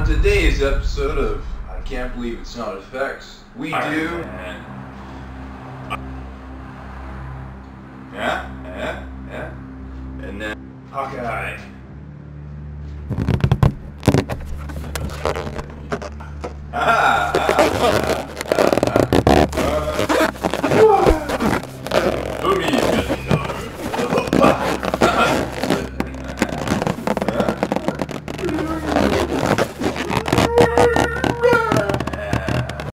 today's episode of I Can't Believe It's Not Effects, we do... Yeah. And then Hawkeye.